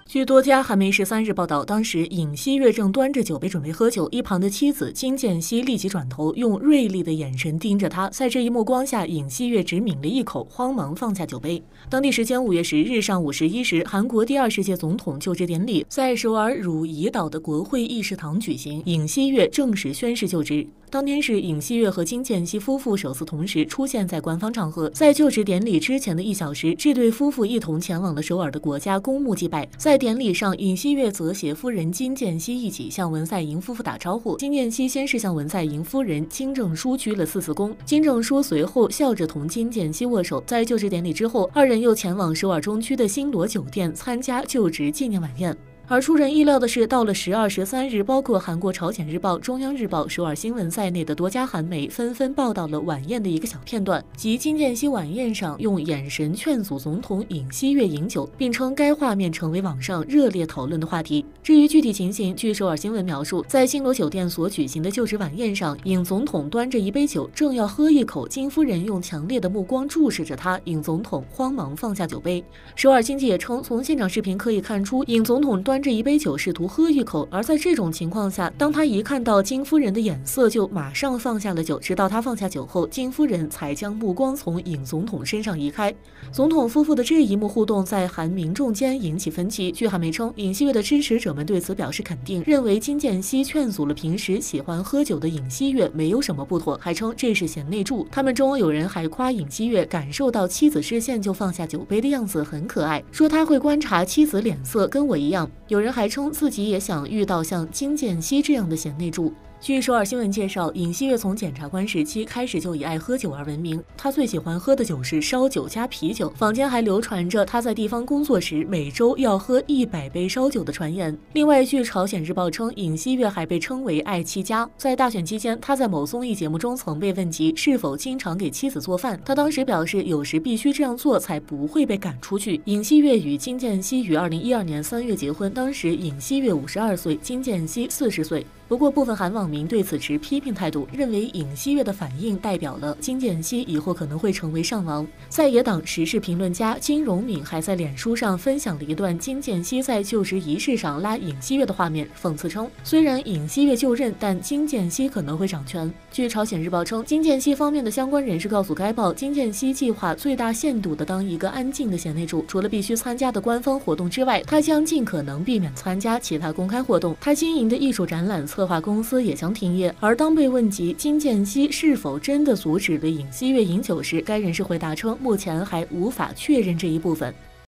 据多家韩媒13日报道，当时尹锡悦正端着酒杯准备喝酒，一旁的妻子金建熙立即转头，用锐利的眼神盯着他。在这一目光下，尹锡悦只抿了一口，慌忙放下酒杯。当地时间5月10日上午11时，韩国第20届总统就职典礼在首尔汝矣岛的国会议事堂举行，尹锡悦正式宣誓就职。当天是尹锡悦和金建熙夫妇首次同时出现在官方场合。在就职典礼之前的1小时，这对夫妇一同前往了首尔的国家公墓祭拜。在典礼上，尹锡悦则携夫人金建熙一起向文在寅夫妇打招呼。金建熙先是向文在寅夫人金正淑鞠了4次躬，金正淑随后笑着同金建熙握手。在就职典礼之后，二人又前往首尔中区的新罗酒店参加就职纪念晚宴。而出人意料的是，到了12、13日，包括韩国朝鲜日报、中央日报、首尔新闻在内的多家韩媒纷纷报道了晚宴的一个小片段，即金建熙晚宴上用眼神劝阻总统尹锡悦饮酒，并称该画面成为网上热烈讨论的话题。至于具体情形，据首尔新闻描述，在新罗酒店所举行的就职晚宴上，尹总统端着一杯酒，正要喝一口，金夫人用强烈的目光注视着他，尹总统慌忙放下酒杯。首尔经济也称，从现场视频可以看出，尹总统端着一杯酒试图喝一口，而在这种情况下，当他一看到金夫人的眼色，就马上放下了酒，直到他放下酒后，金夫人才将目光从尹总统身上移开。总统夫妇的这一幕互动在韩民众间引起分歧。据韩媒称，尹锡悦的支持者们对此表示肯定，认为金建熙劝阻了平时喜欢喝酒的尹锡悦没有什么不妥，还称这是贤内助。他们中有人还夸尹锡悦感受到妻子视线就放下酒杯的样子很可爱，说他会观察妻子脸色，跟我一样。有人还称自己也想遇到像金建熙这样的贤内助。据首尔新闻介绍，尹锡悦从检察官时期开始就以爱喝酒而闻名，他最喜欢喝的酒是烧酒加啤酒，坊间还流传着他在地方工作时每周要喝100杯烧酒的传言。另外，据朝鲜日报称，尹锡悦还被称为爱妻家。在大选期间，他在某综艺节目中曾被问及是否经常给妻子做饭，他当时表示有时必须这样做才不会被赶出去。尹锡悦与金建熙于2012年3月结婚，当时尹锡悦52岁，金建熙40岁。不过，部分韩网民对此持批评态度，认为尹锡悦的反应代表了金建熙以后可能会成为上王。在野党时事评论家金荣敏还在脸书上分享了一段金建熙在就职仪式上拉尹锡悦的画面，讽刺称，虽然尹锡悦就任，但金建熙可能会掌权。据朝鲜日报称，金建熙方面的相关人士告诉该报，金建熙计划最大限度地当一个安静的贤内助，除了必须参加的官方活动之外，他将尽可能避免参加其他公开活动。他经营的艺术展览策划公司也将停业。而当被问及金建熙是否真的阻止了尹锡悦饮酒时，该人士回答称，目前还无法确认这一部分。